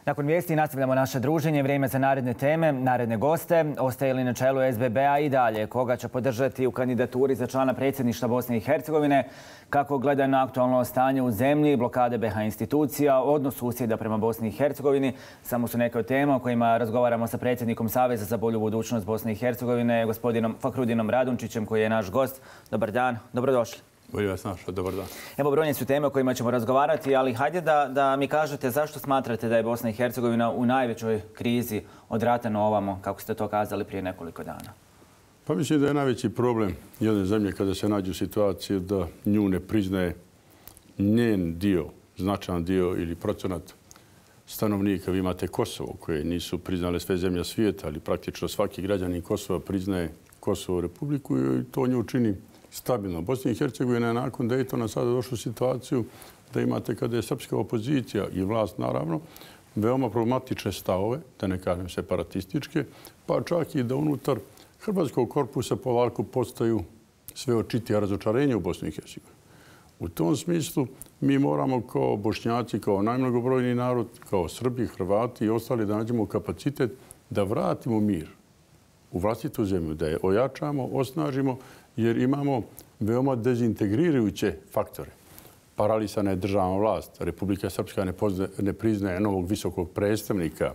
Nakon vijesti nastavljamo naše druženje. Vrijeme za naredne teme, naredne goste. Ostaje li na čelu SBB-a i dalje? Koga će podržati u kandidaturi za člana predsjedništva Bosne i Hercegovine? Kako gleda na aktualno stanje u zemlji, blokade BiH institucija, odnos susjeda prema Bosni i Hercegovini? Samo su neke od tema o kojima razgovaramo sa predsjednikom Saveza za bolju budućnost Bosne i Hercegovine, gospodinom Fakrudinom Radunčićem, koji je naš gost. Dobar dan, dobrodošli. Bolje vas našao, dobar dan. Evo, brojne su teme o kojima ćemo razgovarati, ali hajde da mi kažete zašto smatrate da je Bosna i Hercegovina u najvećoj krizi od rata na ovamo, kako ste to kazali prije nekoliko dana? Pa mislim da je najveći problem jedne zemlje kada se nađe u situaciji da nju ne priznaje njen dio, značajan dio ili procenat stanovnika. Vi imate Kosovo koje nisu priznale sve zemlje svijeta, ali praktično svaki građanin Kosova priznaje Kosovo republiku i to nju čini stabilno. Bosna i Hercegovina je nakon Daytona sada došla u situaciju da imate, kada je srpska opozicija i vlast naravno, veoma problematične stavove, da ne kažem separatističke, pa čak i da unutar hrvatskog korpusa polako postaju sve očitija razočarenja u Bosni i Hercegovini. U tom smislu mi moramo kao Bošnjaci, kao najmnogobrojniji narod, kao Srbi, Hrvati i ostali da nađemo kapacitet da vratimo mir u vlastitu zemlju, da je ojačamo, osnažimo, jer imamo veoma dezintegrirajuće faktore. Paralisana je državna vlast. Republika Srpska ne priznaje novog visokog predstavnika.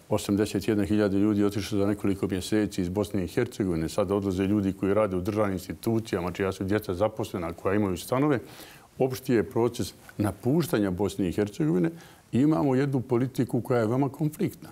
81.000 ljudi otišlo za nekoliko mjeseci iz Bosne i Hercegovine. Sada odlaze ljudi koji rade u državnim institucijama, čija su djeca zaposlena, koja imaju stanove. Opšti je proces napuštanja Bosne i Hercegovine i imamo jednu politiku koja je veoma konfliktna.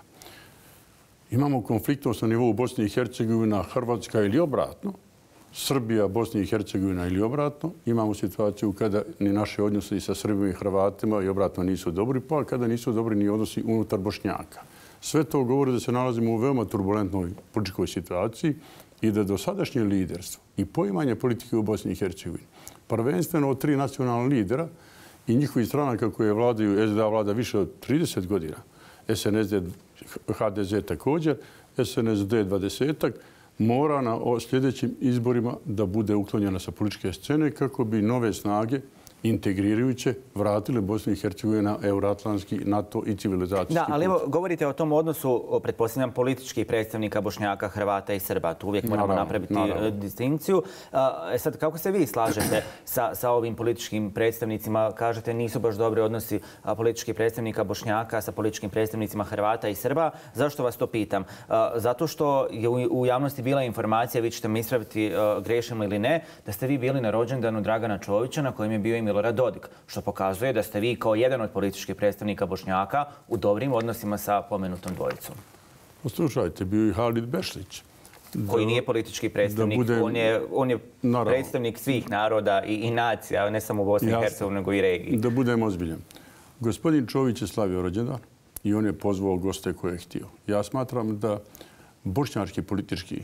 Imamo konfliktnost na nivou Bosne i Hercegovina, Hrvatska ili obratno, Srbija, Bosna i Hercegovina ili obratno. Imamo situaciju kada ni naše odnosi sa Srbima i Hrvatima i obratno nisu dobri, pa kada nisu dobri ni odnosi unutar Bošnjaka. Sve to govori da se nalazimo u veoma turbulentnoj političkoj situaciji i da dosadašnje liderstvo i poimanje politike u Bosni i Hercegovini, prvenstveno od 3 nacionalna lidera i njihovih stranaka koje vladaju, SDA vlada više od 30 godina, SNSD, HDZ također, SNSD 20-ak, mora na sljedećim izborima da bude uklonjena sa političke scene kako bi nove snage integrirajuće vratile Bosnu i Hercegovinu na euroatlantski, NATO i civilizacijski put. Da, ali evo, govorite o tom odnosu, pretpostavljam, političkih predstavnika Bošnjaka, Hrvata i Srba. Tu uvijek moramo napraviti distinkciju. Sad, kako se vi slažete sa ovim političkim predstavnicima? Kažete, nisu baš dobri odnosi političkih predstavnika Bošnjaka sa političkim predstavnicima Hrvata i Srba. Zašto vas to pitam? Zato što je u javnosti bila informacija, vi ćete me ispraviti grešimo ili ne, da ste vi bili na rođendanu Dragana Čovića na kojem je bio i Milorad Dodik, što pokazuje da ste vi kao jedan od političkih predstavnika Bošnjaka u dobrim odnosima sa pomenutom dvojicom. Poslušajte, bio i Halid Bešlić. Koji nije politički predstavnik, on je predstavnik svih naroda i nacija, ne samo u Bosni i Hercegovini, nego i regiji. Da budem ozbiljan. Gospodin Čović je slavio rođendan i on je pozvao goste koje je htio. Ja smatram da bošnjački politički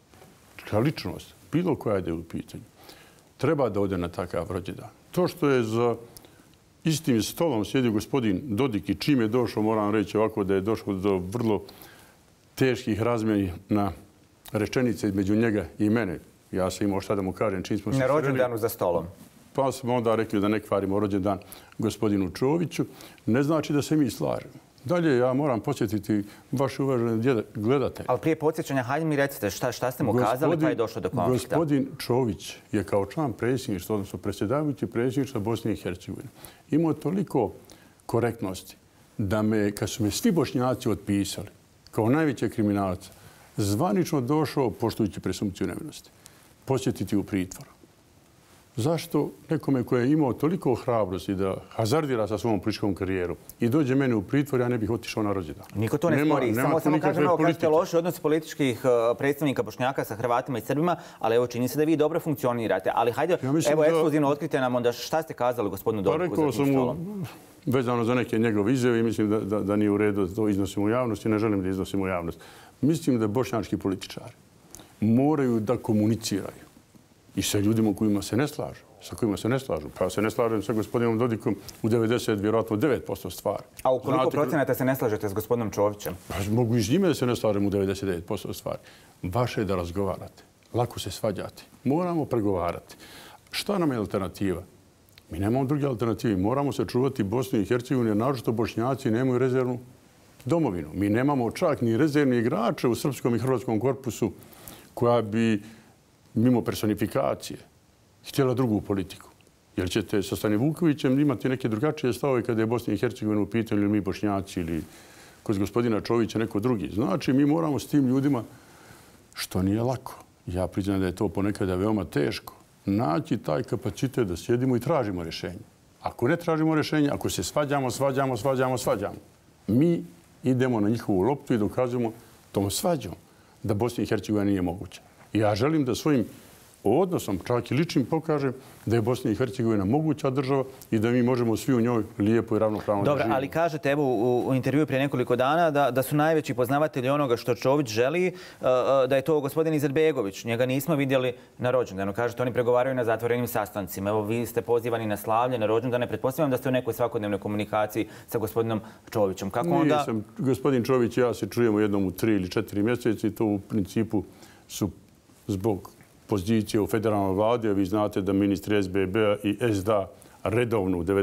ličnost, bilo koja ide u pitanju, treba da ode na takav rođendan. To što je za istim stolom sjedio gospodin Dodik i čim je došao, moram reći ovako, da je došlo do vrlo teških razmjena rečenice između njega i mene. Ja sam imao šta da mu kažem čim smo se sreli. Na rođendanu za stolom. Pa smo onda rekli da ne kvarimo rođendan gospodinu Čoviću. Ne znači da se mi slažemo. Dalje, ja moram podsjetiti vaše uvažene gledatelje. Ali prije podsjećanja, hajde mi recite šta ste mu kazali pa je došlo do konflikta. Gospodin Čović je kao član predsjedništva, odnosno predsjedavajući predsjedništva Bosne i Hercegovine, imao toliko korektnosti da me, kad su me svi Bošnjaci otpisali kao najveće kriminalca, zvanično došao, poštujući presumpciju nevinosti, posjetiti u pritvor. Zašto nekome koji je imao toliko hrabrosti da hazardira sa svom političkom karijerom i dođe meni u pritvor, ja ne bih otišao na rođendan? Niko to ne spori. Samo kažem, evo, kažete loši odnosi političkih predstavnika Bošnjaka sa Hrvatima i Srbima, ali evo čini se da vi dobro funkcionirate. Ali hajde, evo, ekskluzivno otkrite nam onda šta ste kazali gospodinu Dodiku za tim stolom. Vezano za neke njegove izjave i mislim da nije u redu da to iznosimo u javnost i ne želim da iznosimo u javnost. Mislim da bošnjački političari moraju da komuniciraju i sa ljudima kojima se ne slažu. Sa kojima se ne slažu. Pa se ne slažem sa gospodinom Dodikom u 90, vjerojatno 9% stvari. A u koliko procenata se ne slažete s gospodinom Čovićem? Pa mogu i s njime da se ne slažem u 99% stvari. Vaše je da razgovarate. Lako se svađati. Moramo pregovarati. Šta nam je alternativa? Mi nemamo druge alternative. Moramo se čuvati Bosnu i Hercegovinu, jer naročito Bošnjaci nemaju rezervnu domovinu. Mi nemamo čak ni rezervni igrače u srpskom i hrvatskom korpusu koja bi, mimo personifikacije, htjela drugu politiku. Jer ćete sa Stanivukovićem imati neke drugačije stavove kada je Bosna i Hercegovina u pitanju ili mi Bošnjaci ili kod gospodina Čovića neko drugi. Znači, mi moramo s tim ljudima, što nije lako, ja priznam da je to ponekada veoma teško, naći taj kapacitet da sjedimo i tražimo rješenje. Ako ne tražimo rješenje, ako se svađamo, mi idemo na njihovu loptu i dokazujemo tom svađom da Bosna i Hercegovina nije moguća. Ja želim da svojim odnosom, čak i ličnim, pokažem da je Bosna i Hercegovina moguća država i da mi možemo svi u njoj lijepo i ravnopravno da živimo. Dobro, ali kažete evo u intervjuu prije nekoliko dana da su najveći poznavatelji onoga što Čović želi, da je to gospodin Izetbegović. Njega nismo vidjeli na rođendanu. Kažete, oni pregovaraju na zatvorenim sastancima. Evo, vi ste pozivani na slavlje, na rođendane. Pretpostavljam da ste u nekoj svakodnevnoj komunikaciji sa gospodinom Čovićem. Kako onda... Nisam. Gospodin Čović i ja se čujemo jednom u 3 ili 4 mjeseca i to u principu su zbog pozicije u federalnoj vladi, a vi znate da ministri SBB-a i SDA redovno u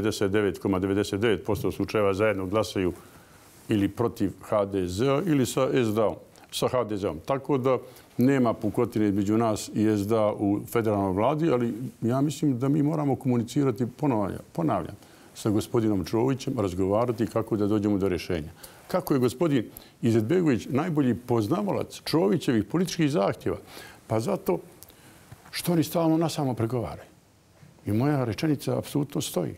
99,99% slučajeva zajedno glasaju ili protiv HDZ-a ili sa SDA-om, sa HDZ-om. Tako da nema pukotine između nas i SDA u federalnoj vladi, ali ja mislim da mi moramo komunicirati, ponavljam, sa gospodinom Čovićem, razgovarati kako da dođemo do rješenja. Kako je gospodin Izetbegović najbolji poznavalac Čovićevih političkih zahtjeva? Pa zato što oni stalno nasamo pregovaraju. I moja rečenica apsolutno stoji.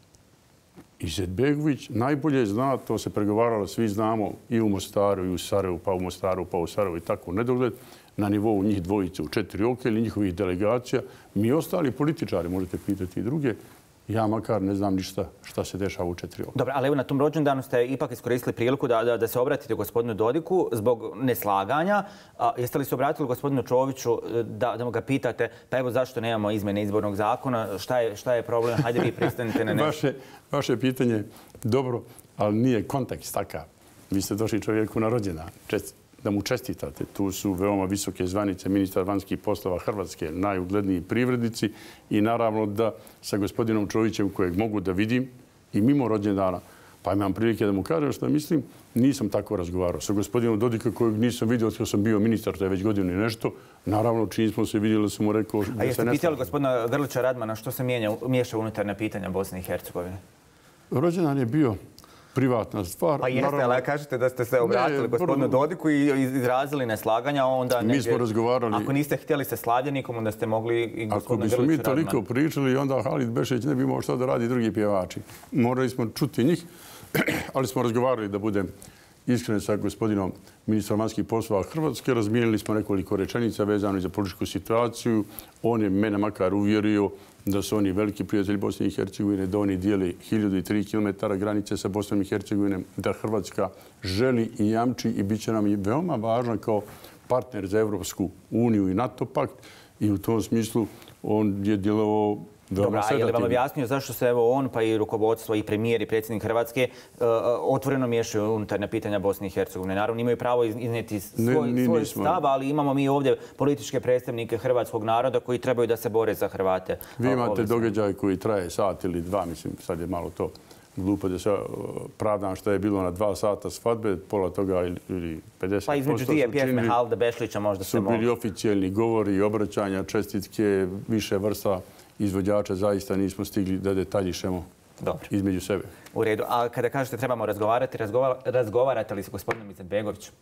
Izetbegović najbolje zna, to se pregovaralo, svi znamo, i u Mostaru, i u Sarajevu, pa u Mostaru, pa u Sarajevu i tako nedogled, na nivou njih dvojice u 4 oka ili njihovih delegacija. Mi ostali političari, možete pitati i druge, ja makar ne znam ništa šta se dešava u 4 oka. Dobro, ali evo na tom rođendanu ste ipak iskoristili priliku da se obratite gospodinu Dodiku zbog neslaganja. Jeste li se obratili gospodinu Čoviću da mu ga pitate pa evo zašto nemamo izmjene izbornog zakona, šta je problem, hajde vi pristanite na nešto. Vaše pitanje je dobro, ali nije kontekst takav. Vi ste došli čovjeku na rođendan, da mu čestitate. Tu su veoma visoke zvanice ministar vanjskih poslova Hrvatske, najugledniji privrednici i naravno da sa gospodinom Čovićem kojeg mogu da vidim i mimo rođendana, pa imam prilike da mu kažem što mislim, nisam tako razgovarao. Sa gospodinom Dodika kojeg nisam vidio kad sam bio ministar, to je već godinu i nešto, naravno čim smo se vidjeli da sam mu rekao... A jeste pitali gospodina Grlića Radmana što se miješa unutarnja pitanja Bosne i Hercegovine? Rođendan je bio privatna stvar. Pa jeste, ali kažete da ste se obratili gospodinu Dodiku i izrazili neslaganja, onda... Mi smo razgovarali... Ako niste htjeli se slavljenikom, onda ste mogli i gospodina Ako Grlića Radmana. bismo mi toliko pričali, onda Halid Bešeć ne bi imao šta da radi drugi pjevači. Morali smo čuti njih, ali smo razgovarali da budem iskren sa gospodinom ministrom vanjskih poslova Hrvatske. Razmijenili smo nekoliko rečenica vezano za političku situaciju. On je mene makar uvjerio da su oni veliki prijatelji Bosne i Hercegovine, da oni dijeli 1003 km granice sa Bosnom i Hercegovinom, da Hrvatska želi i jamči i bit će nam i veoma važna kao partner za Evropsku uniju i NATO pakt. I u tom smislu on je djelovao veoma sedativno. Je li vam objasnio zašto se evo on, pa i rukovodstvo, i premijer, i predsjednik Hrvatske otvoreno miješaju unutarnja pitanja Bosne i Hercegovine? Naravno, imaju pravo iznijeti svoj stav, ali imamo mi ovdje političke predstavnike hrvatskog naroda koji trebaju da se bore za Hrvate. Vi imate događaj koji traje sat ili 2, mislim, sad je malo to glupo da se pravdam što je bilo na 2 sata svadbe, pola toga ili 50%. Pa između dvije pjesme Halida Bešlića možda se mogu. Su bili oficijelni govori, obraćanja, čestitke, više vrsta izvođača, zaista nismo stigli da detaljišemo između sebe. U redu. A kada kažete trebamo razgovarati, razgovarate li s gospodinom Izetbegovićem?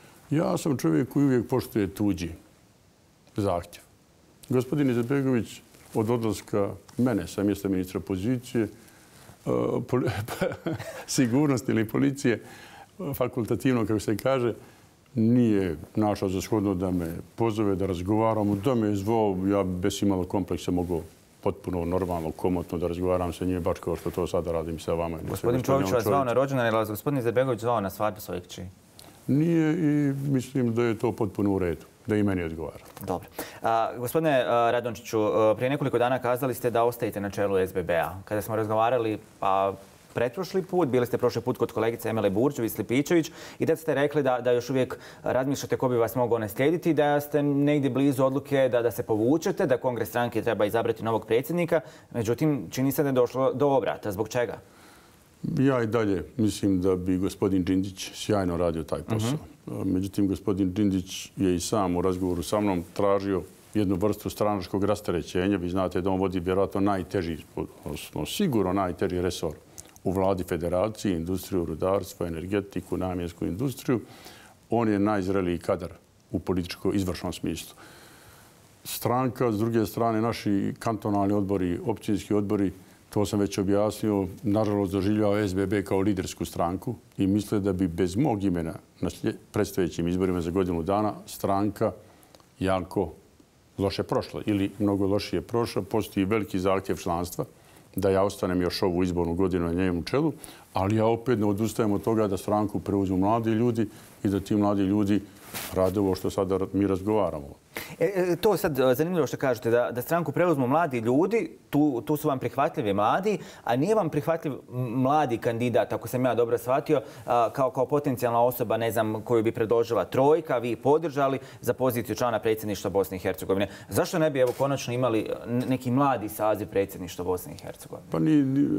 Ja sam čovjek koji uvijek poštuje tuđi zahtjev. Gospodin Izetbegović od odlaska mene sa mjesta ministra pozicije, sigurnosti ili policije, fakultativno, kako se kaže, nije našao za shodno da me pozove, da razgovaramo, da me je zvao, ja bez imalo kompleksa mogu potpuno normalno, komotno da razgovaram sa njim, baš kao što to sada radim sa vama. Gospodin Čović vas zvao na rođendan, ili vas gospodin Izetbegović zvao na svadbu svojeg kći? Nije i mislim da je to potpuno u redu, da i meni odgovara. Dobro. Gospodine Radončiću, prije nekoliko dana kazali ste da ostajete na čelu SBB-a. Kada smo razgovarali, pretprošli put, bili ste prošli put kod kolegice Emile Burđević-Slipičević i da ste rekli da još uvijek razmišljate ko bi vas mogao naslijediti, da ste negdje blizu odluke da se povučete, da Kongres stranke treba izabrati novog predsjednika. Međutim, čini se da je došlo do obrata. Zbog čega? Ja i dalje mislim da bi gospodin Đinđić sjajno radio taj posao. Međutim, gospodin Đinđić je i sam u razgovoru sa mnom tražio jednu vrstu stranačkog rasterećenja. Vi znate da on vodi vjerojatno najteži, sigurno najteži resor u vladi federacije, industriju, rudarstvo, energetiku, namjensku industriju. On je najzreliji kadar u političko-izvršnom smislu. Stranka, s druge strane, naši kantonalni odbori, općinski odbori, to sam već objasnio, nažalost doživljava SBB kao lidersku stranku i misle da bi bez mog imena na predstojećim izborima za godinu dana stranka jako loše prošla ili mnogo lošije prošla. Postoji veliki zahtjev članstva da ja ostanem još ovu izbornu godinu na njemu čelu, ali ja opet ne odustajem od toga da stranku preuzmu mladi ljudi i da ti mladi ljudi rade ovo što sada mi razgovaramo. To je sad zanimljivo što kažete, da stranku preuzmu mladi ljudi, tu su vam prihvatljivi mladi, a nije vam prihvatljiv mladi kandidat, ako sam ja dobro shvatio, kao potencijalna osoba, ne znam, koju bi predložila trojka, vi podržali za poziciju člana predsjedništva Bosne i Hercegovine. Zašto ne bi evo konačno imali neki mladi saziv predsjedništva Bosne i Hercegovine? Pa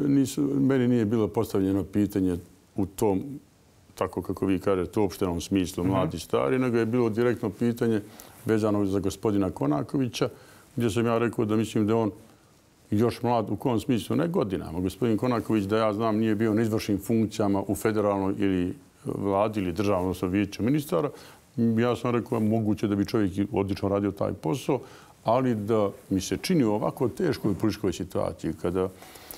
meni nije bilo postavljeno pitanje u tom, tako kako vi kažete, u opštenom smislu mladi stari, nego je bilo direktno pitanje vezano za gospodina Konakovića, gdje sam ja rekao da mislim da on još mlad, u kom smislu, ne godinama. Gospodin Konaković, da ja znam, nije bio na izvršnim funkcijama u federalnoj ili vladi ili državnom vijeću ministara. Ja sam rekao moguće da bi čovjek odlično radio taj posao, ali da mi se čini u ovako teškoj političkoj situaciji, kada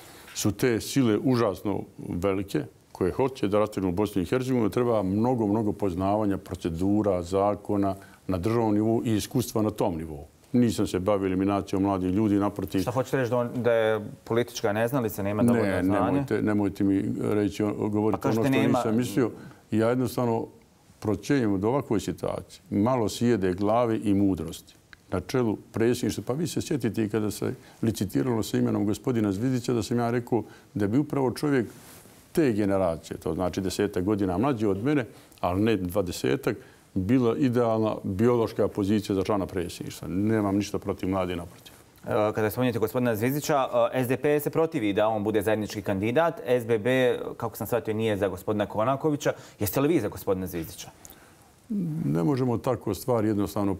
su te sile užasno velike, koje hoće da rastegnu Bosnu i Hercegovinu, treba mnogo poznavanja procedura, zakona na državnom nivou i iskustva na tom nivou. Nisam se bavio eliminacijom mladih ljudi, naprotiv. Šta hoćete reći da je politička neznalica, nema dovoljno znanja? Nemojte mi reći, govoriti ono što nisam mislio. Ja jednostavno procjenjujem od ovakvoj situaciji malo sjede glave i mudrosti na čelu predsjedništva. Pa vi se sjetite i kada se licitiralo sa imenom gospodina Zvizdića, da sam ja rekao da bi upravo čovjek te generacije, to znači 10 godina mlađi od mene, ali ne 20, bila idealna biološka pozicija za člana predsjedništva. Nemam ništa protiv mladi, naprotiv. Kada spominjete gospodina Zvizdića, SDP se protivi da on bude zajednički kandidat. SBB, kako sam shvatio, nije za gospodina Konakovića. Jeste li vi za gospodina Zvizdića? Ne možemo tako stvari jednostavno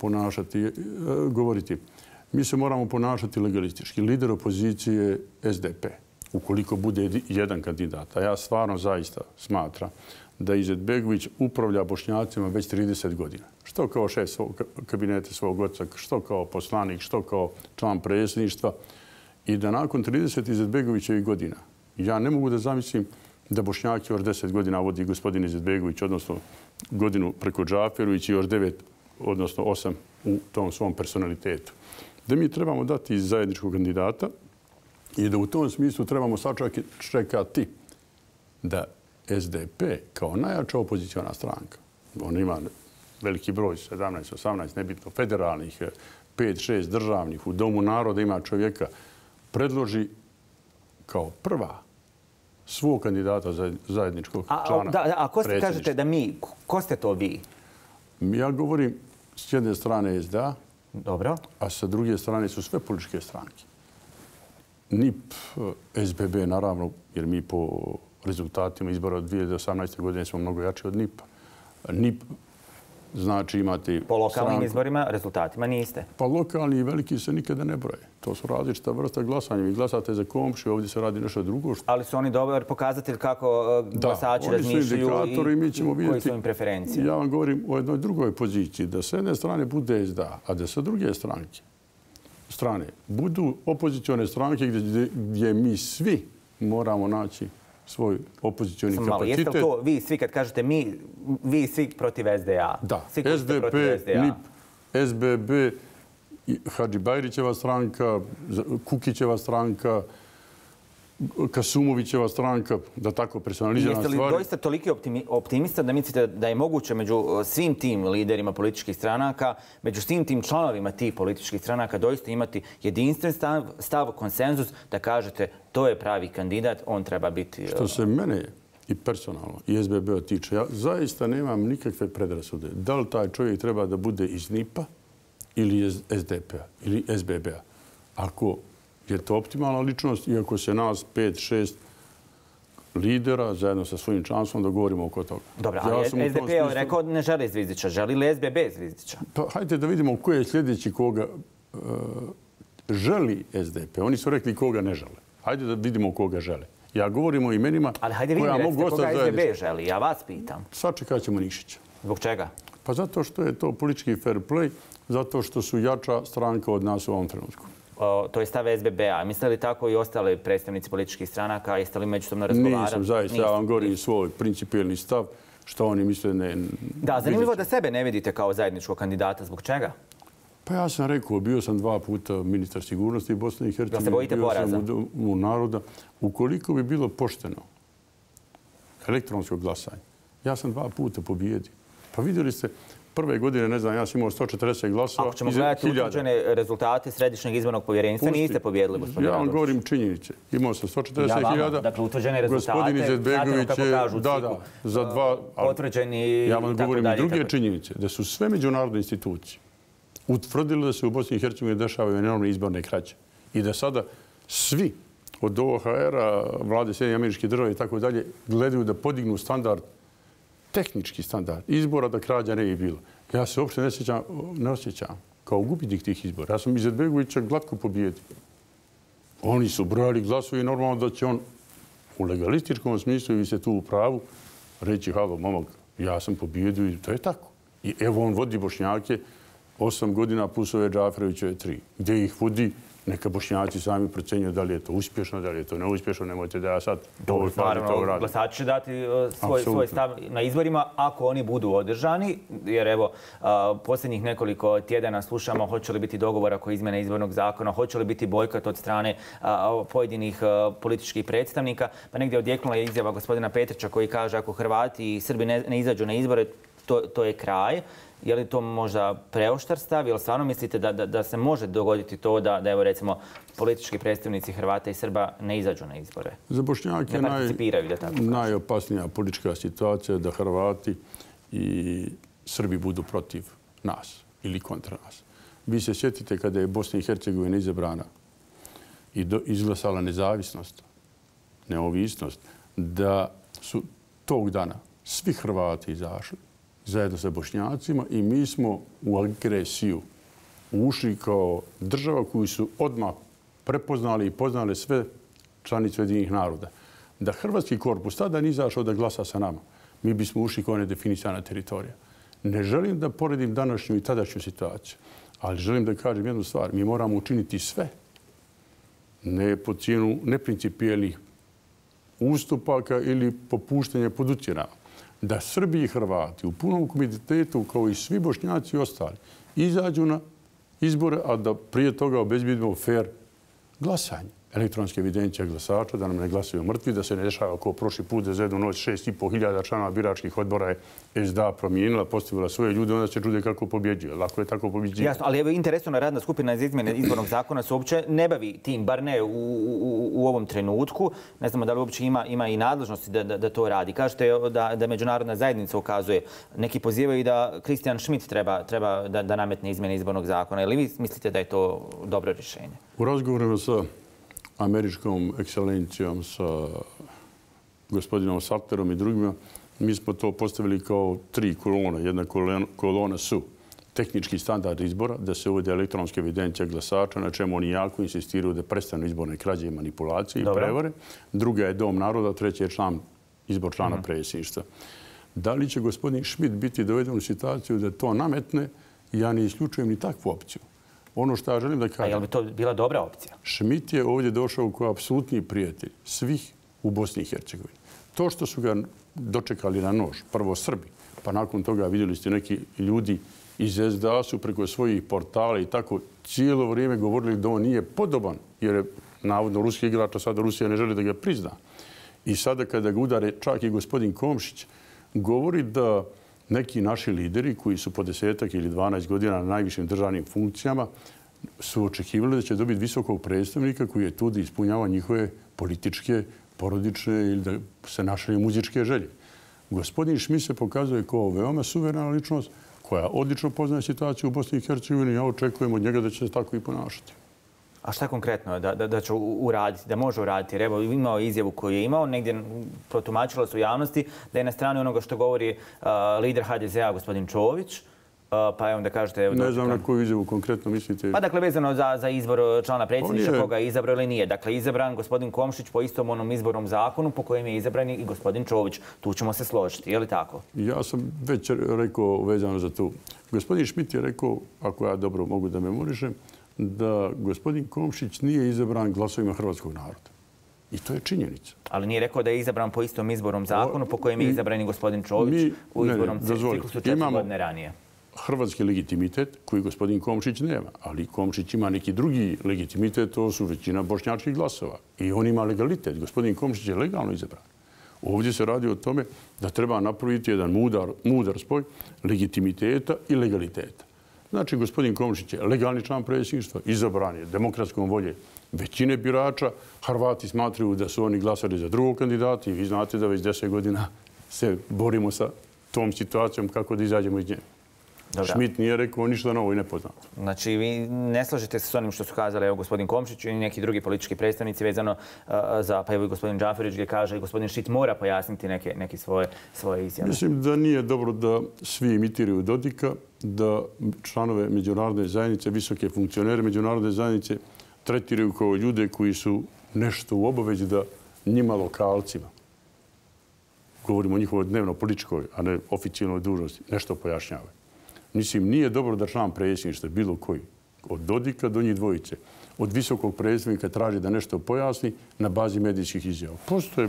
govoriti. Mi se moramo ponašati legalistički. Lider opozicije je SDP. Ukoliko bude jedan kandidat, a ja stvarno zaista smatram da Izetbegović upravlja Bošnjacima već 30 godina. Što kao šef kabineta svog oca, što kao poslanik, što kao član predsjedništva. I da nakon 30 Izetbegovićevih godina, ja ne mogu da zamislim da Bošnjaki još 10 godina vodi gospodin Izetbegović, odnosno godinu preko Džaferović i još 9, odnosno 8 u tom svom personalitetu. Da mi trebamo dati zajedničkog kandidata i da u tom smislu trebamo sačekati da SDP kao najjača opoziciona stranka, on ima veliki broj, 17, 18, nebitno, federalnih, 5, 6 državnih, u Domu naroda ima čovjeka, predloži kao prva svog kandidata za zajedničkog člana predsjedništva. A ko ste kažete da mi, ko ste to vi? Ja govorim s jedne strane SDA, dobro, a sa druge strane su sve političke stranke. NIP, SBB, naravno, jer mi po rezultatima izbora od 2018. godine smo mnogo jači od NIP-a. NIP znači imati... Po lokalnim izborima rezultatima niste. Pa lokalni i veliki se nikada ne broje. To su različita vrsta glasanja. Vi glasate za komšiju, ovdje se radi nešto drugo. Ali su oni dobar pokazatelj kako glasači razmišljaju i koji su im preferencije. Ja vam govorim o jednoj drugoj poziciji. Da s jedne strane bude SDA, a da sa druge strane budu opozicione stranke gdje mi svi moramo naći svoj opozicioni kapacitet. Jeste li to vi svi, kad kažete mi, vi svi protiv SDA? Da. SDP, NIP, SBB, Hadžibajrićeva stranka, Kukićeva stranka, Kasumovićeva stranka, da tako personalizirana stvari. Jeste li doista toliki optimista da mislite da je moguće među svim tim liderima političkih stranaka, među svim tim članovima tih političkih stranaka doista imati jedinstven stav, konsenzus da kažete to je pravi kandidat, on treba biti... Što se mene i personalno i SBB-a tiče, ja zaista nemam nikakve predrasude. Da li taj čovjek treba da bude iz NIP-a ili iz SDP-a ili SBB-a? Ako je to optimalna ličnost, iako se nas 5, 6 lidera zajedno sa svojim članstvom da govorimo oko toga. Dobro, ali SDP je rekao ne želi Zvizdića. Želi li SBB Zvizdića? Pa hajde da vidimo ko je sljedeći koga želi SDP. Oni su rekli koga ne žele. Hajde da vidimo koga žele. Ja govorim o imenima ali hajde vi recite koga SBB želi. Ja vas pitam. Sačekat ćemo Nikšića. Zbog čega? Pa zato što je to politički fair play, zato što su jača stranka od nas u ovom trenutku. To je stav SBB-a. Misle li tako i ostali predstavnici političkih stranaka? Jeste li međusobno razgovarali? Nisam, zaista. Ja vam govorim svoj principijelni stav. Što oni misle ne... Da, zanimljivo da sebe ne vidite kao zajedničkog kandidata. Zbog čega? Pa ja sam rekao, bio sam 2 puta ministar sigurnosti Bosne i Hercegovine. Da se bojite poraza? Bio sam u naroda. Ukoliko bi bilo pošteno elektronsko glasanje, ja sam 2 puta pobijedio. Pa vidjeli ste, prve godine, ne znam, ja sam imao 140 glasova. Ako ćemo gledati utvrđene rezultate Središnjeg izbornog povjerenstva, niste pobijedili, gospodine Radović. Ja vam govorim činjenice. Imao sam 140.000. Dakle, utvrđene rezultate, znate kako kažu u ciku, potvrđeni... Ja vam govorim i druge činjenice, da su sve međunarodne institucije utvrdili da se u Bosni i Hercegovini dešavaju enormne izborne krađe. I da sada svi od OHR-a, vlade Sjedinjenih Američkih Država i tako dalje, gledaju da podignu standard, tehnički standard izbora da krađa ne bi bilo. Ja se uopšte ne osjećam kao gubitnik tih izbora. Ja sam Izetbegovića glatko pobijedio. Oni su brojali glasove i normalno da će on u legalističkom smislu, vi ste tu u pravu, reći, halo, momak, ja sam pobijedio i to je tako. I evo on vodi Bošnjake 8 godina plus ove Džaferovićeve 3. Gdje ih vodi, neka Bošnjaci sami procenjuju da li je to uspješno, da li je to neuspješno. Nemojte da ja sad to radim. Glasači će dati svoj stav na izborima ako oni budu održani. Jer evo, posljednjih nekoliko tjedana slušamo hoće li biti dogovor oko izmjene izbornog zakona, hoće li biti bojkot od strane pojedinih političkih predstavnika. Pa negdje odjeknula je izjava gospodina Petrića koji kaže ako Hrvati i Srbi ne izađu na izbore, to je kraj. Je li to možda preoštar stav? Jel stvarno mislite da se može dogoditi to da evo recimo politički predstavnici Hrvata i Srba ne izađu na izbore? Za Bošnjake najopasnija politička situacija je da Hrvati i Srbi budu protiv nas ili kontra nas. Vi se sjetite kada je Bosna i Hercegovina izabrana i izglasala nezavisnost, neovisnost, da su tog dana svi Hrvati izašli zajedno sa Bošnjacima i mi smo u agresiju ušli kao država koju su odmah prepoznali i poznali sve članice Ujedinjenih naroda. Da hrvatski korpus tada nije izašao da glasa sa nama, mi bismo ušli kao nedefinisana teritorija. Ne želim da poredim današnju i tadašnju situaciju, ali želim da kažem jednu stvar. Mi moramo učiniti sve, ne po cijenu neprincipijelnih ustupaka ili popuštanja pod ucjenama, da Srbi i Hrvati u punom komunitetu, kao i svi Bošnjaci i ostali, izađu na izbore, a da prije toga obezbedimo fair glasanje. Elektronske evidencije glasača, da nam ne glasaju mrtvi, da se ne dešava kao prošli put da za jednu noć 6.500 članova biračkih odbora je SDA promijenila, postavila svoje ljude, onda se čude kako pobjeđuje. Lako je tako pobjeđuje. Jasno, ali evo interesovna radna skupina za izmjene izbornog zakona se uopće ne bavi tim, bar ne u ovom trenutku. Ne znamo da li uopće ima i nadležnosti da to radi. Kažete da međunarodna zajednica ukazuje. Neki pozivaju da Christian Schmidt treba da nametne izmjene izbornog zakona. Ili vi mislite da je to dobro rješenje? U razgovorima sa američkom ekscelencijom, sa gospodinom Salterom i drugima, mi smo to postavili kao 3 kolona. Jedna kolona su tehnički standard izbora, da se uvede elektronske evidencije glasača, na čemu oni jako insistiraju da prestanu izborne krađe i manipulacije i prevare. Druga je Dom naroda, treći je izbor člana predsjedništva. Da li će gospodin Schmidt biti doveden u situaciju da to nametne, ja ne isključujem ni takvu opciju. Ono što ja želim da kažem... A je li bi to bila dobra opcija? Schmidt je ovdje došao kao apsolutni prijatelj svih u Bosni i Hercegovini. To što su ga dočekali na nož, prvo Srbi, pa nakon toga vidjeli ste neki ljudi iz SDA su preko svojih portala i tako cijelo vrijeme govorili da on nije podoban, jer je navodno ruski igrač, a sada Rusija ne želi da ga prizna. I sada kada ga udare čak i gospodin Komšić, govori da neki naši lideri koji su po 10 ili 12 godina na najvišim državnim funkcijama su očekivali da će dobiti visokog predstavnika koji je tu da ispunjava njihove političke, porodične ili da se našli muzičke želje. Gospodin Schmidt se pokazuje kao veoma suverena ličnost koja odlično poznaje situaciju u Bosni i Hercegovini i ja očekujem od njega da će se tako i ponašati. A šta konkretno da će uraditi, da može uraditi? Jer evo imao izjavu koju je imao, negdje protumačilo su u javnosti da je na strani onoga što govori lider HDZ-a, gospodin Čović, pa evo da kažete... Ne znam na koju izjavu konkretno mislite. Pa dakle, vezano za izbor člana predsjedništva, koga je izabrao ili nije. Dakle, izabran gospodin Komšić po istom onom izbornom zakonu po kojem je izabran i gospodin Čović. Tu ćemo se složiti, je li tako? Ja sam već rekao vezano za to. Gospodin Šmit je rekao, ako ja dobro mogu da memorišem, da gospodin Komšić nije izabran glasovima hrvatskog naroda. I to je činjenica. Ali nije rekao da je izabran po istom izbornom zakonu po kojem je izabran i gospodin Čović u izbornom ciklusu 4 godine ranije. Hrvatski legitimitet koji gospodin Komšić nema, ali Komšić ima neki drugi legitimitet, to su većina bošnjačkih glasova. I on ima legalitet. Gospodin Komšić je legalno izabran. Ovdje se radi o tome da treba napraviti jedan mudar spoj legitimiteta i legaliteta. Znači, gospodin Komšić je legalni član predsjedništva, izabran je demokratskom volje većine birača. Hrvati smatruju da su oni glasali za drugog kandidata i vi znate da već 10 godina se borimo sa tom situacijom kako da izađemo iz nje. Šmit nije rekao ništa novo i nepoznato. Znači, vi ne slažete se s onim što su kazali gospodin Komšić i neki drugi politički predstavnici vezano za, pa evo i gospodin Džaferić gdje kaže i gospodin Šmit mora pojasniti neke svoje izjave. Mislim da nije dobro da svi imitiraju Dodika, da članove međunarodne zajednice, visoke funkcionere međunarodne zajednice tretiraju kao ljude koji su nešto u obavezi da njima lokalcima, govorimo o njihovoj dnevno-političkoj, a ne oficijalnoj dužnosti, nešto pojašnjavaju. Mislim, nije dobro da član predsjedništva, bilo koji, od Dodika do njih dvojice, od visokog predsjednika traži da nešto pojasni na bazi medijskih izjava. Postoje,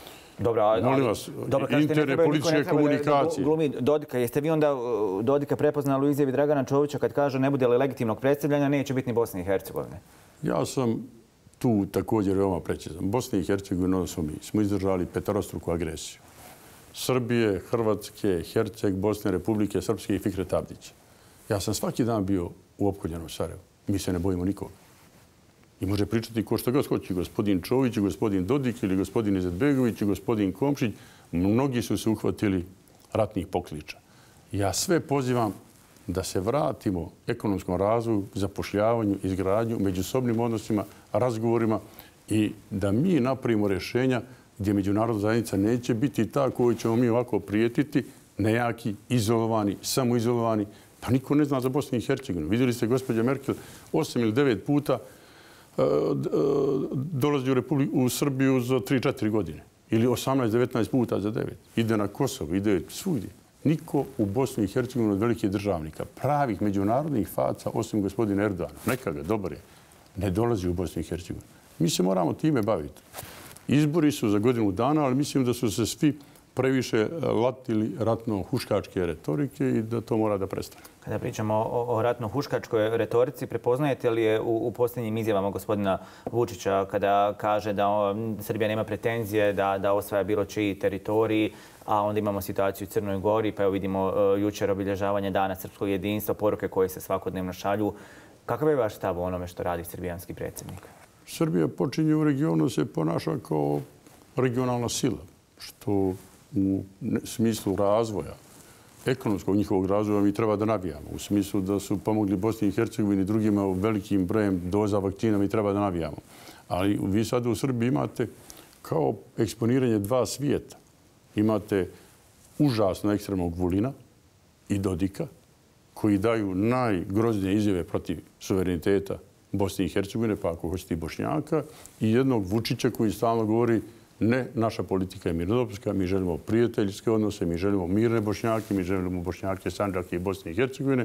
molim vas, interne političke komunikacije. Dodika, jeste vi onda Dodika prepoznali u izjavi Dragana Čovića kad kaže ne bude li legitimnog predstavljanja, neće biti ni Bosne i Hercegovine? Ja sam tu također veoma precizan. Bosne i Hercegovine, odnosno mi, smo izdržali peterostruku agresiju. Srbije, Hrvatske, Herceg, Bosne, Republike Srpske i Fikret Abdića. Ja sam svaki dan bio u opkoljenom Sarajevu. Mi se ne bojimo nikoga. I može pričati ko što god hoće. Gospodin Čović, gospodin Dodik ili gospodin Izetbegović i gospodin Komšić. Mnogi su se uhvatili ratnih pokliča. Ja sve pozivam da se vratimo ekonomskom razvoju, zapošljavanju, izgradnju, međusobnim odnosima, razgovorima i da mi napravimo rješenja gdje međunarodna zajednica neće biti ta koju ćemo mi ovako prijetiti, nejaki, izolovani, samoizolovani. Pa niko ne zna za Bosnu i Hercegovinu. Vidjeli ste, gospođa Merkel 8 ili 9 puta dolazi u Srbiju za 3-4 godine. Ili 18-19 puta za 9. Ide na Kosovo, ide svugdje. Niko u Bosnu i Hercegovinu od velikih državnika, pravih međunarodnih faca, osim gospodina Erdogana, neka ga, dobar je, ne dolazi u Bosnu i Hercegovinu. Mi se moramo time baviti. Izbori su za godinu dana, ali mislim da su se svi previše latili ratno-huškačke retorike i da to mora da prestane. Kada pričamo o ratno-huškačkoj retorici, prepoznajete li je u posljednjim izjavama gospodina Vučića kada kaže da Srbija nema pretenzije da osvaja bilo čiji teritoriji, a onda imamo situaciju u Crnoj Gori, pa evo vidimo jučer obilježavanje Dana srpskog jedinstva, poruke koje se svakodnevno šalju. Kakav je vaš stav o onome što radi srbijanski predsjednik? Srbija počinje u regionu se ponaša kao regionalna sila, što u smislu razvoja, ekonomskog njihovog razvoja mi treba da navijamo. U smislu da su pomogli Bosni i Hercegovini drugima velikim brojem doza vakcina mi treba da navijamo. Ali vi sad u Srbiji imate kao eksponiranje dva svijeta. Imate užasno ekstremnog Vulina i Dodika koji daju najgroznije izjave protiv suvereniteta Bosne i Hercegovine, pa ako hoćete i Bošnjaka, i jednog Vučića koji stalno govori ne, naša politika je mirnodopska, mi želimo prijateljske odnose, mi želimo mirne Bošnjake, mi želimo Bošnjake, Sandžake i Bosne i Hercegovine.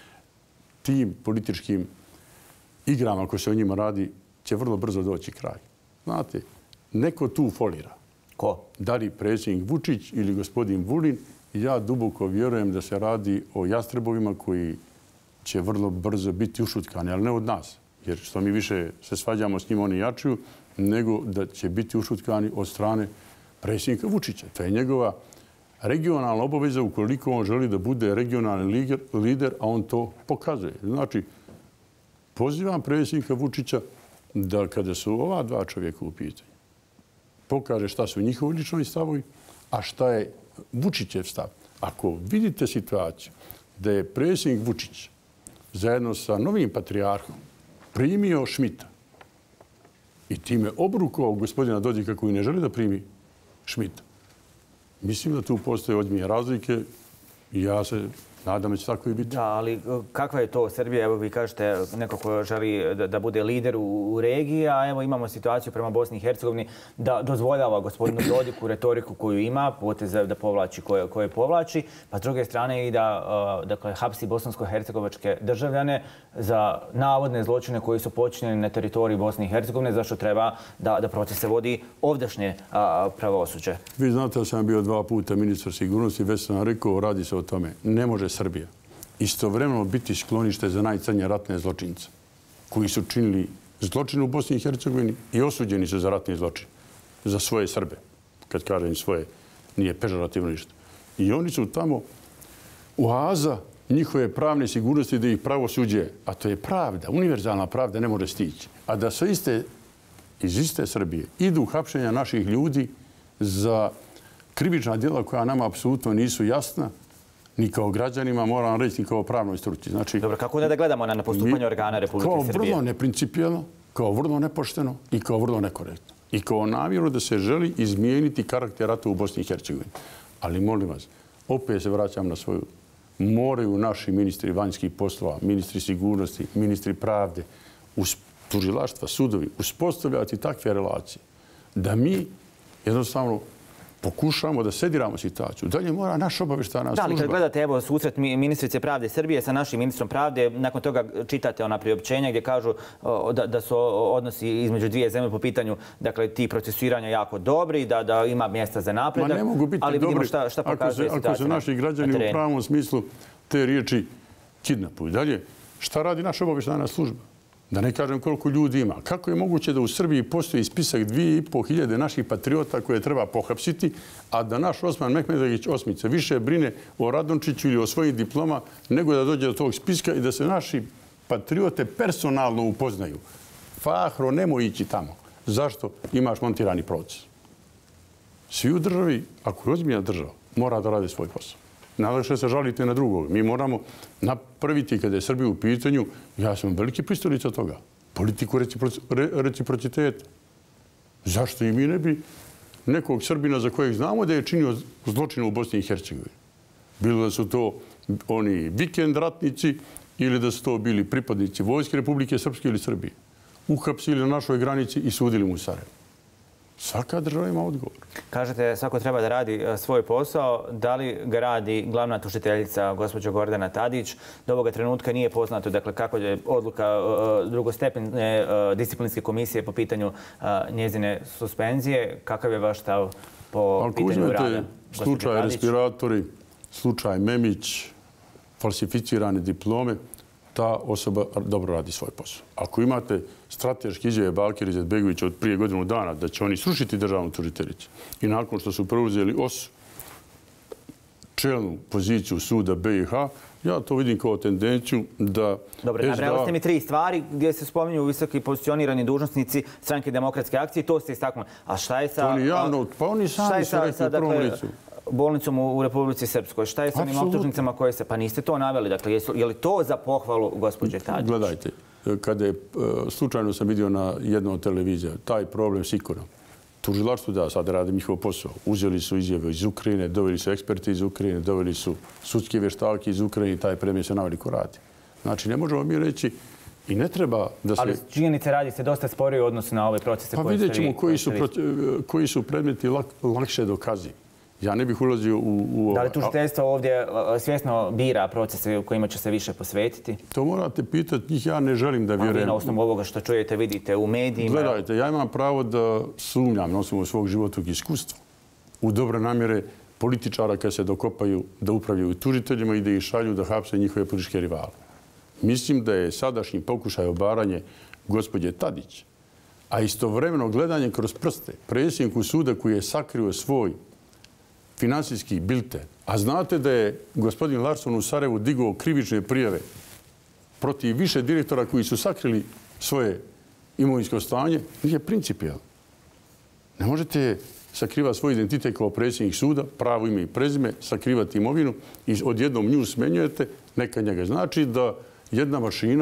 Tim političkim igrama koje se o njima radi će vrlo brzo doći kraj. Znate, neko tu folira. Ko? Da li predsjednik Vučić ili gospodin Vulin, ja duboko vjerujem da se radi o jastrebovima koji će vrlo brzo biti ušutkani, ali ne od nas. Jer što mi više se svađamo s njim, oni jačuju, nego da će biti ušutkani od strane predsjednika Vučića. To je njegova regionalna obaveza ukoliko on želi da bude regionalni lider, a on to pokazuje. Znači, pozivam predsjednika Vučića da kada su ova dva čovjeka u pitanju, pokaže šta su njihovi lični stavovi, a šta je Vučićev stav. Ako vidite situaciju da je predsjednik Vučić zajedno sa novim patrijarhom primio Šmita i time obrukao gospodina Dodika koji ne želi da primi Schmidta. Mislim da tu postoje ozbiljne razlike i ja se nadam da će tako i biti. Da, ali kakva je to Srbija? Evo vi kažete neko ko želi da bude lider u regiji, a evo imamo situaciju prema Bosni i Hercegovini da dozvoljava gospodinu Dodiku retoriku koju ima, poteze da povlači koje povlači, pa s druge strane i da hapsi bosansko-hercegovačke državljane za navodne zločine koji su počinjeni na teritoriji Bosne i Hercegovine, zašto treba da procese vodi ovdašnje pravosuđe. Vi znate da sam bio 2 puta ministar sigurnosti, već sam rekao, radi se o tome. Ne može Srbija istovremeno biti sklonište za najcrnje ratne zločince koji su činili zločine u Bosni i Hercegovini i osuđeni su za ratni zločin, za svoje Srbe. Kad kažem svoje, nije pežorativno ništa. I oni su tamo oaza njihove pravne sigurnosti da ih pravosuđe, a to je pravda, univerzalna pravda, ne može stići. A da se iz iste Srbije idu hapšenja naših ljudi za krivična djela koja nama apsolutno nisu jasna, ni kao građanima, moram reći, ni kao pravnoj struci. Znači, dobro, kako ne da gledamo na postupanje organa Republike Srbije? Kao vrlo neprincipijelno, kao vrlo nepošteno i kao vrlo nekorektno. I kao namjeru da se želi izmijeniti karakter rata u Bosni i Hercegovini. Ali molim vas, opet se vraćam na svoju. Moraju naši ministri vanjskih poslova, ministri sigurnosti, ministri pravde, tužilaštva, sudovi, uspostavljati takve relacije da mi jednostavno pokušamo da sediramo situaciju. Dalje mora naša obavještajna služba. Da, ali kad gledate evo susret ministrice pravde Srbije sa našim ministrom pravde, nakon toga čitate ona priopćenja gdje kažu da su odnosi između dvije zemlje po pitanju ti procesuiranja jako dobri, da ima mjesta za napredak. Ma ne mogu biti ali dobri šta pokazuje situacija ako se naši građani u pravom smislu te riječi kidnapuju. Dalje, šta radi naša obavještajna služba? Da ne kažem koliko ljudi ima. Kako je moguće da u Srbiji postoji spisak 2.500 naših patriota koje treba pohapsiti, a da naš Osman Mehmedović Osmice više brine o Radončiću ili o svojim diploma nego da dođe do tog spiska i da se naši patriote personalno upoznaju? Fahro, nemoj ići tamo. Zašto? Imaš montirani proces. Svi u državi, ako je ozbiljna država, mora da rade svoj posao. Najlakše se žalite na drugog. Mi moramo napraviti, kada je Srbija u pitanju, ja sam veliki pristalica toga, politiku reciprociteta. Zašto i mi ne bi nekog Srbina za kojeg znamo da je činio zločine u Bosni i Hercegovini? Bilo da su to oni vikend ratnici ili da su to bili pripadnici Vojske Republike Srpske ili Srbije. Uhapsili na našoj granici i sudili mu u Sarajevu. Svaka država ima odgovor. Kažete, svako treba da radi svoj posao. Da li ga radi glavna tužiteljica, gospođa Gordana Tadić? Do ovoga trenutka nije poznato kako je odluka drugostepene disciplinske komisije po pitanju njezine suspenzije. Kakav je vaš stav po pitanju rada? Ako uzmete slučaj respiratori, slučaj Memić, falsificirane diplome, ta osoba dobro radi svoj posao. Ako imate strateški izjave Bakira Izetbegovića od prije godinu dana da će oni srušiti državnu tužiteljicu i nakon što su preuzeli čelnu poziciju suda BiH, ja to vidim kao tendenciju da... Dobro, nabrali ste mi 3 stvari gdje se spominju visoki pozicionirani dužnosnici Stranke demokratske akcije, to ste istaknuli. A šta je sa... Pa oni sami su rekli u prvom licu. Bolnicom u Republici Srpskoj. Šta je sa onim optužnicama koje se... Pa niste to naveli. Dakle, je li to za pohvalu gospođe Tadić? Gledajte, kada je slučajno sam vidio na jednom od televizija taj problem s Ikonom. Tužilaštvo da sad radi njihov posao. Uzeli su izjave iz Ukrajine, doveli su eksperte iz Ukrajine, doveli su sudske vještake iz Ukrajine i taj premijer se naveliko radi. Znači, ne možemo mi reći i ne treba da se... Ali činjenice radi se dosta sporije u odnosu na ove procese koje ste vi... Pa vidjet ćemo koji su predmeti lakše dokazivi. Ja ne bih ulazio u... Da li tužiteljstvo ovdje svjesno bira procese u kojima će se više posvetiti? To morate pitati njih, ja ne želim da vjerujem. Ali na osnovu ovoga što čujete, vidite u medijima... Gledajte, ja imam pravo da sumnjam na osnovu svog životnog iskustva u dobre namjere političara kad se dokopaju da upravljaju tužiteljima i da ih šalju da hapse njihove političke rivale. Mislim da je sadašnji pokušaj obaranje gospođe Tadić, a istovremeno gledanje kroz prste predsjedniku suda koji je sakrio svoj finansijski bilten, a znate da je gospodin Larsson u Sarajevu digao krivične prijave protiv više direktora koji su sakrili svoje imovinsko stanje, nije principijalno. Ne možete sakrivati svoj identitet kao predsjednik suda, pravo ime i prezime, sakrivati imovinu i odjednom nju smenjujete, neka njega. Znači da jedna mašina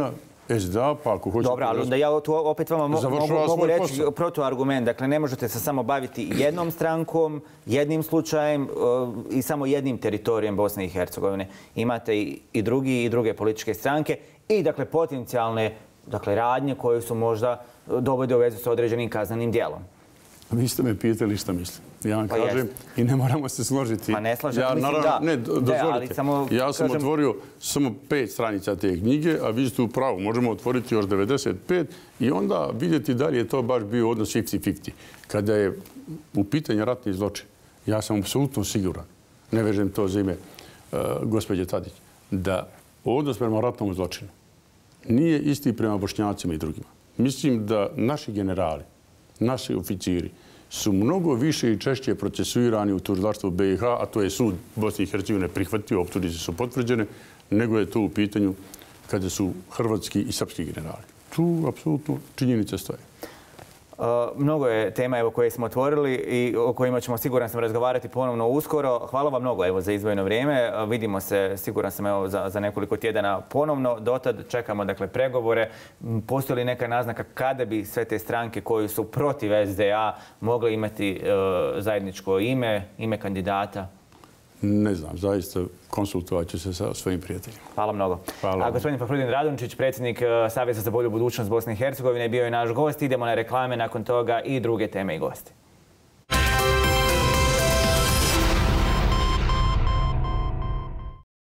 SDA, pa ako hoćete... Dobro, ali onda ja tu opet vama mogu reći protuargument. Dakle, ne možete se samo baviti jednom strankom, jednim slučajem i samo jednim teritorijem Bosne i Hercegovine. Imate i druge političke stranke i dakle potencijalne radnje koje su možda dovode u vezu s određenim kaznenim djelom. Vi ste me pitali šta mislim. Ja vam kažem i ne moramo se složiti. Pa ne slažem, mislim da. Ne, dozvolite. Ja sam otvorio samo 5 stranica te knjige, a vi ste u pravu. Možemo otvoriti još 95 i onda vidjeti da li je to baš bio odnos 50-50. Kada je u pitanju ratni zločin, ja sam apsolutno siguran, ne vežem to za ime gospođe Tadić, da odnos prema ratnom zločinu nije isti prema Bošnjacima i drugima. Mislim da naši generali, naši oficiri su mnogo više i češće procesuirani u tužilaštvu BiH, a to je sud Bosne i Hercegovine prihvatio, optužnice su potvrđene, nego je to u pitanju kada su hrvatski i srpski generali. Tu apsolutno činjenice stoje. Mnogo je tema o koje smo otvorili i o kojima ćemo, siguran sam, razgovarati ponovno uskoro. Hvala vam mnogo za izdvojeno vrijeme. Vidimo se, siguran sam, za nekoliko tjedana ponovno. Dotad čekamo pregovore. Postoji li neka naznaka kada bi sve te stranke koje su protiv SDA mogle imati zajedničko ime kandidata? Ne znam, zaista konsultovat ću se sa svojim prijateljima. Hvala mnogo. Hvala. Gospodin Fahrudin Radončić, predsjednik Saveza za bolju budućnost Bosne i Hercegovine, bio je naš gost. Idemo na reklame, nakon toga i druge teme i gosti.